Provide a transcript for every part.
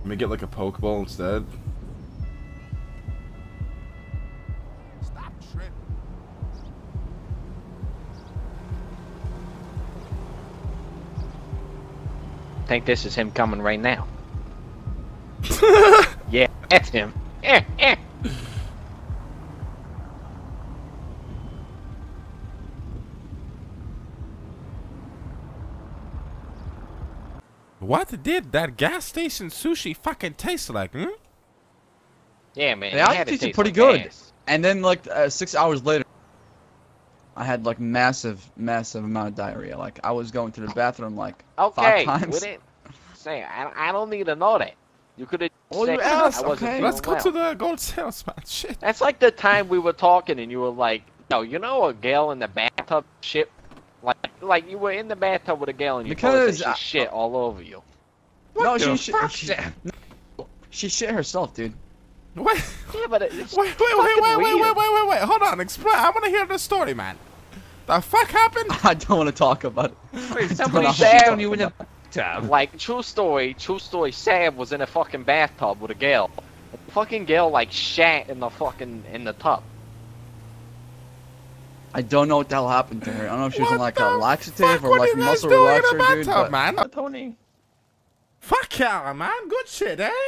me get like a Pokeball instead. Stop tripping. I think this is him coming right now. Yeah, that's him. What did that gas station sushi fucking taste like, hmm? Yeah, man. They actually tasted pretty good. And then, like, 6 hours later, I had, like, massive amount of diarrhea. Like, I was going to the bathroom, like, 5 times. Say, I don't need to know that. You could have Oh, said you asked, I wasn't okay. Let's go well. to the gold salesman. Shit. That's like the time we were talking and you were like, yo, you know a girl in the bathtub shit? Like you were in the bathtub with a girl and you told her she shit all over you. No, she shit herself, dude. What? Yeah, but it's Wait. Hold on. Explain. I want to hear the story, man. The fuck happened? I don't want to talk about it. Wait, somebody down you in the bathtub. Like, true story, Saab was in a fucking bathtub with a girl. The fucking girl, like, shat in the tub. I don't know what the hell happened to her. I don't know if she was on, like, a laxative or, What like, are you guys muscle doing in relaxer, the dude. bathtub, But... man? Tony. Fuck yeah, man. Good shit, eh?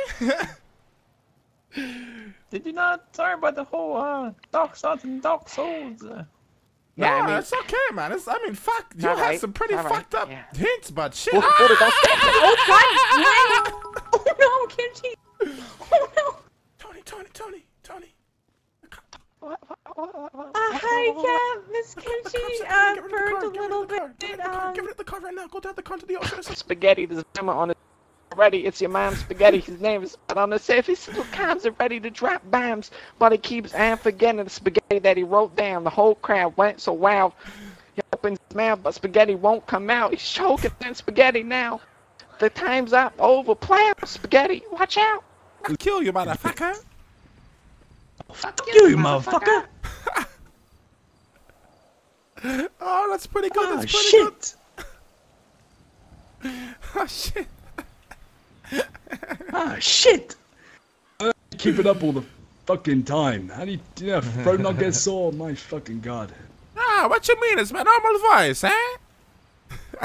Did you not talk about the whole Dark Souls and Dark Souls? No, I mean, it's okay, man. I mean, fuck. You had right, some pretty fucked up hints, but shit. Oh, Oh no, Kimchi! Oh no! Tony. Hi, yeah, Miss Kimchi. Burned a little bit. Give it the car right now. Go down the car to the ocean. Spaghetti, there's a camera on it already. It's your mom's spaghetti. His name is on the safe. He's still comes ready to drop bombs, but he keeps on forgetting the spaghetti that he wrote down. The whole crowd went so wild. He opens his mouth, but spaghetti won't come out. He's choking in spaghetti now. The time's up. Over. Plan spaghetti. Watch out. I'll kill you, motherfucker. Fuck you, motherfucker! Oh, that's pretty good. That's pretty shit! good. Oh, shit. Ah, shit! Keep it up all the fucking time. How do you throat not get sore? My fucking god. Ah, what you mean? It's my normal voice, eh?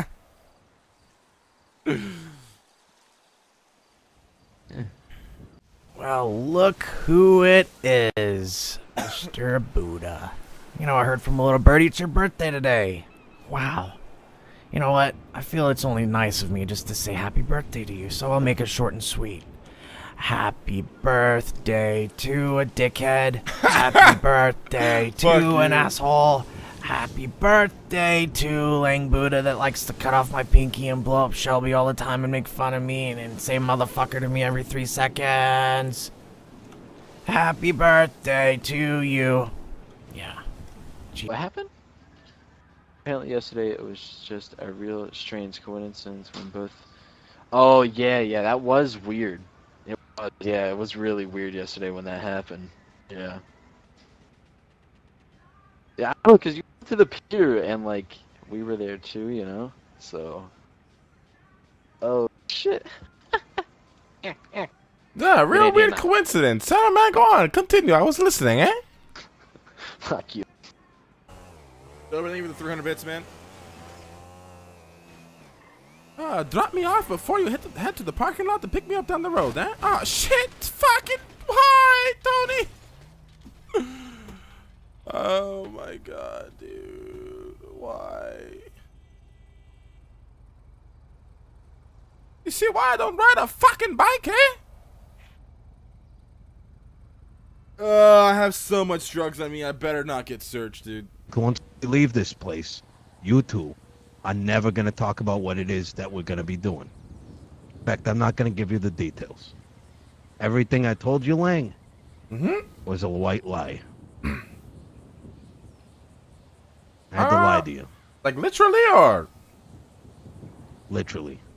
Well, look who it is, Mr. Buddha. You know, I heard from a little birdie it's your birthday today. Wow. You know what? I feel it's only nice of me just to say happy birthday to you, so I'll make it short and sweet. Happy birthday to a dickhead. Happy birthday to an asshole. Happy birthday to Lang Buddha that likes to cut off my pinky and blow up Shelby all the time and make fun of me and say motherfucker to me every 3 seconds. Happy birthday to you. Yeah. What happened? Apparently yesterday it was just a real strange coincidence when both... Oh, yeah, that was weird. It was really weird yesterday when that happened. Yeah. Yeah, I don't know, because you went to the pier and, like, we were there too, you know? So... Oh, shit. Yeah, real weird coincidence. Man, go on. Continue. I was listening, eh? Fuck you. Everything with the 300 bits, man. Drop me off before you head to the parking lot to pick me up down the road, eh? Oh, shit! Fucking... Why, Tony? Oh, my God, dude. Why? You see why I don't ride a fucking bike, eh? I have so much drugs on me, I better not get searched, dude. Once we leave this place, you two are never going to talk about what it is that we're going to be doing. In fact, I'm not going to give you the details. Everything I told you, Lang, was a white lie. I had to lie to you. Like literally or? Literally.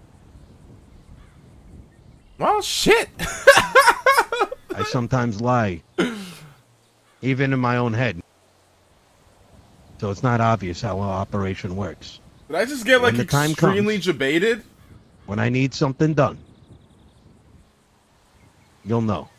Well, shit. I sometimes lie. Even in my own head. So it's not obvious how our operation works. Did I just get like extremely debated? When I need something done, you'll know.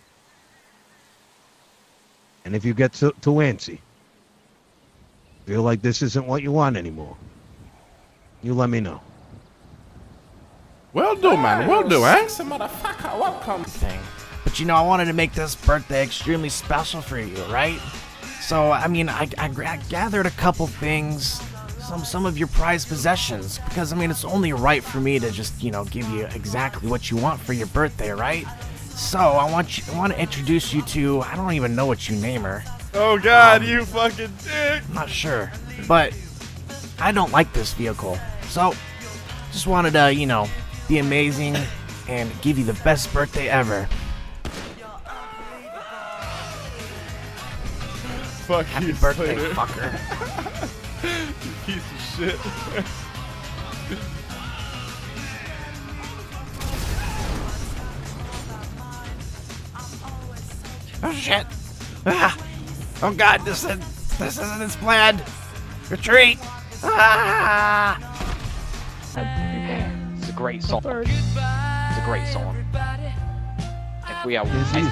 And if you get too antsy, feel like this isn't what you want anymore, you let me know. Will do, man. Will do, eh? Some motherfucker, welcome. Thing. But you know, I wanted to make this birthday extremely special for you, right? So, I mean, I gathered a couple things, some of your prized possessions, because, I mean, it's only right for me to just, you know, give you exactly what you want for your birthday, right? So, I want to introduce you to, I don't even know what you name her. Oh, God, you fucking dick. I'm not sure, but I don't like this vehicle. So, just wanted to, you know, be amazing and give you the best birthday ever. Fuck Happy you, birthday, Slater. fucker. You piece of shit. Oh shit! Ah! Oh god, this isn't as planned. Retreat! Ah! It's a great song. It's a great song. If we are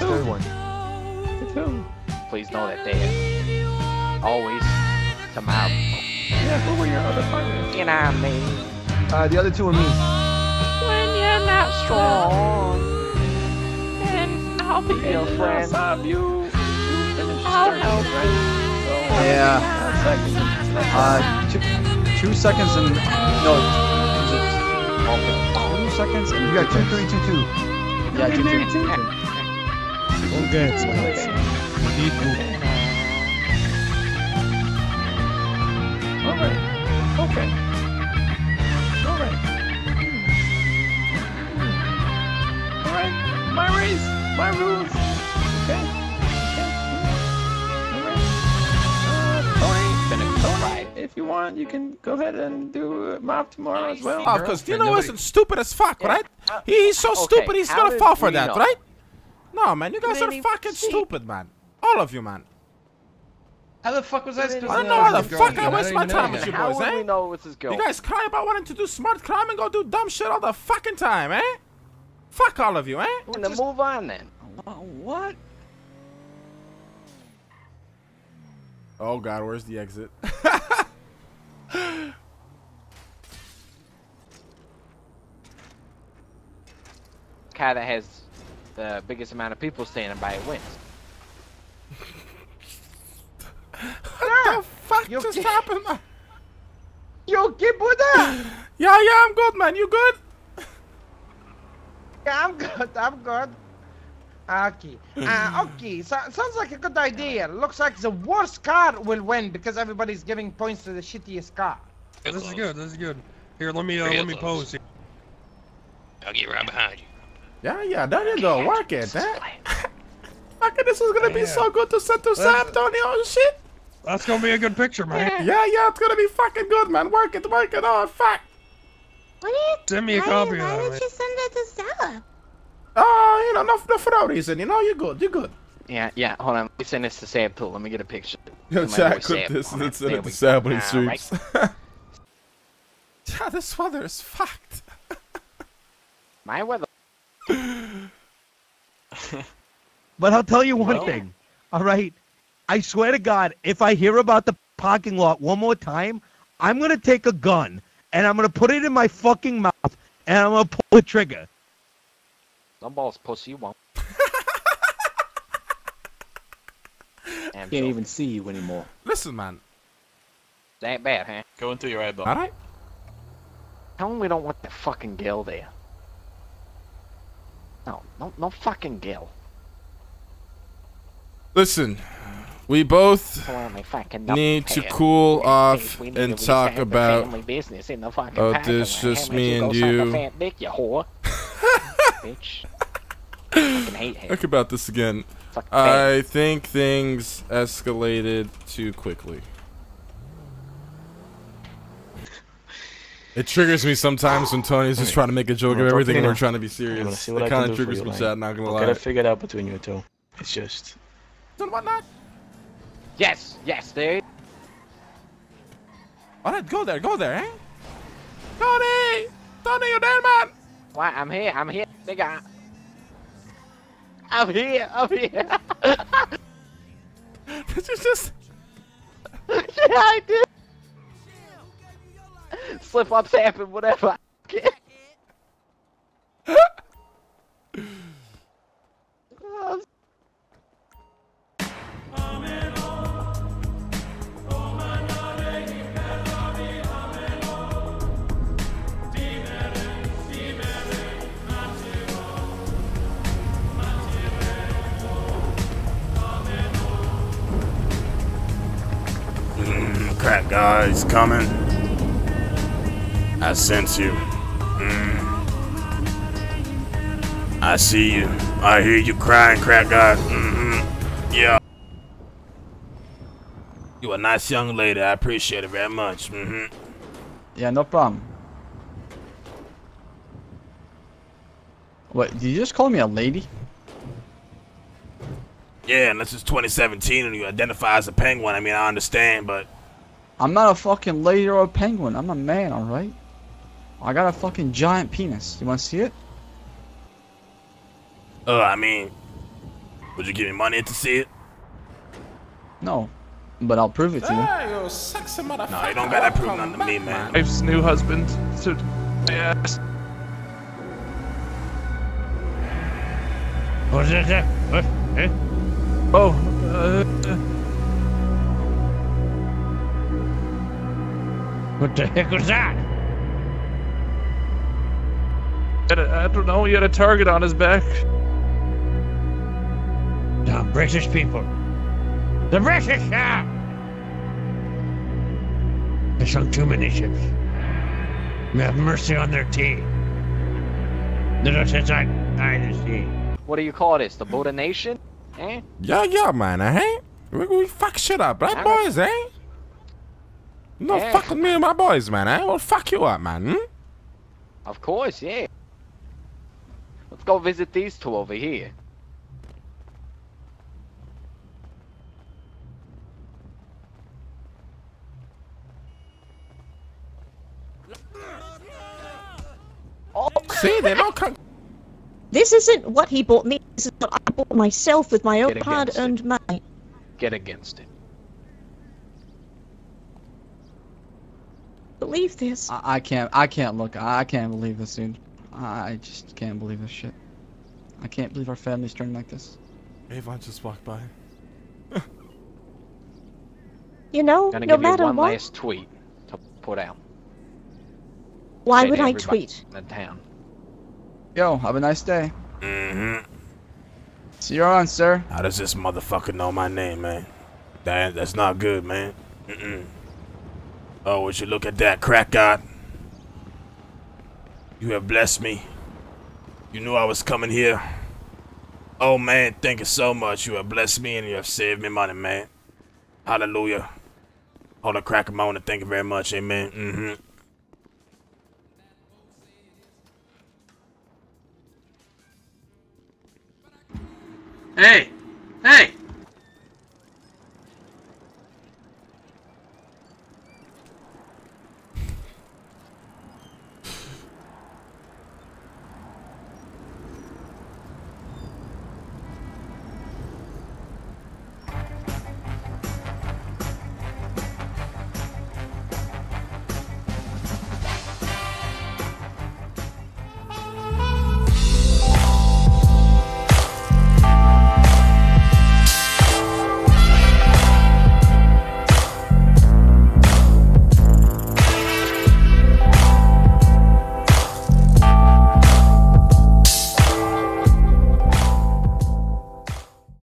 please know that they are always tomorrow. Yeah, who were your other partners? You know what I mean? The other two are me. When you're not strong, and I'll be your friend. Saab, you finished I'll third, help right? So, Yeah. 2 seconds and no. Is it 2 seconds and You got 2, 3, 2, 2. Yeah, 2, 3, 2. Okay, so Alright. Okay. Alright. Alright. My race. My rules. Okay. Alright. Tony, if you want, you can go ahead and do a mob tomorrow as well. Oh, because Nino isn't stupid as fuck, right? He's so stupid, he's gonna fall for that, right? No, man, you guys are fucking stupid, man. All of you, man. How the fuck was I supposed to I don't know how the fuck I waste my time with you How boys, would we eh? know what's his girl? You guys cry about wanting to do smart crime and go do dumb shit all the fucking time, eh? Fuck all of you, eh? Then move on then. What? Oh god, where's the exit? Car that has the biggest amount of people standing by it wins. What the fuck just happened, man? Yo, Buddha! Yeah, I'm good, man. You good? Yeah, I'm good. Okay. Okay. So, sounds like a good idea. Looks like the worst car will win because everybody's giving points to the shittiest car. This is good. Here, let me pose here. I'll get right behind you. Yeah, there you go. Work it, eh? Fucking, this is gonna be so good to send to Saab, Tony. Oh shit. That's gonna be a good picture, man. Yeah, it's gonna be fucking good, man. Work it. Oh, fuck. What are you? Send me a copy of Why that, did man. you send that to Saab? Oh, you know, not for no reason. You know, you're good. Yeah, hold on. Let me send this to Saab too. Let me get a picture. Yo, My boy Jack, clip Saab. this Hold and on. send There it to we Saab when he go. streams. Right. Yeah, this weather is fucked. My weather. But I'll tell you one thing, all right? I swear to God, if I hear about the parking lot one more time, I'm going to take a gun, and I'm going to put it in my fucking mouth, and I'm going to pull the trigger. Some balls pussy, you won't. Can't even see you anymore. Listen, man. That bad, huh? Go into your eyeball. All right. Tell him we don't want that fucking girl there. No fucking girl. Listen, we both need to cool off and talk about this. Just me and you. Bitch. Fucking hate him. Think about this again. I think things escalated too quickly. It triggers me sometimes when Tony's just trying to make a joke of everything and we're trying to be serious. It kind of triggers me, chat, not gonna lie. Get it figured out between you two. It's just... And whatnot? Yes, dude. Alright, go there, eh? Tony, you there, man? Why, I'm here, big guy. I'm here. I'm here. Did you just? Yeah, I did. Slip-ups happen, whatever. Crack guys coming. I sense you. I see you. I hear you crying, crack guy. Yeah. You a nice young lady. I appreciate it very much. Yeah, no problem. What, did you just call me a lady? Yeah, unless it's 2017 and you identify as a penguin. I mean, I understand, but... I'm not a fucking lady or a penguin. I'm a man, alright? I got a fucking giant penis. You wanna see it? I mean... Would you give me money to see it? No. But I'll prove it to you. Hey, you sexy motherfucker. No, you don't gotta prove nothing to me, man. Wife's new husband. So, yes. What's that? What? Eh? Oh, What the heck was that? I don't know. He had a target on his back. The British people. The British! They sunk too many ships. May have mercy on their tea. Little since I the sea. What do you call this? The Buddha Nation? Eh? Yeah, man, eh? We fuck shit up, right, boys, eh? No, fuck with me and my boys, man, eh? Well, fuck you up, man, Of course, yeah. Let's go visit these two over here. Oh. See, they don't come. This isn't what he bought me. This is what I bought myself with my own Get hard-earned money. Get against it. Believe this. I can't look. I can't believe this, dude. I just can't believe this shit. I can't believe our family's turning like this. Avon just walked by. You know, Gonna no give you matter one what. last tweet to put out. Why Say would to I everybody tweet? in town. Yo, have a nice day. See you around, sir. How does this motherfucker know my name, man? That's not good, man. Oh, would you look at that, crack god? You have blessed me. You knew I was coming here. Oh, man, thank you so much. You have blessed me and you have saved me money, man. Hallelujah. Hold on, crack a moment. Thank you very much. Amen. Hey! Hey!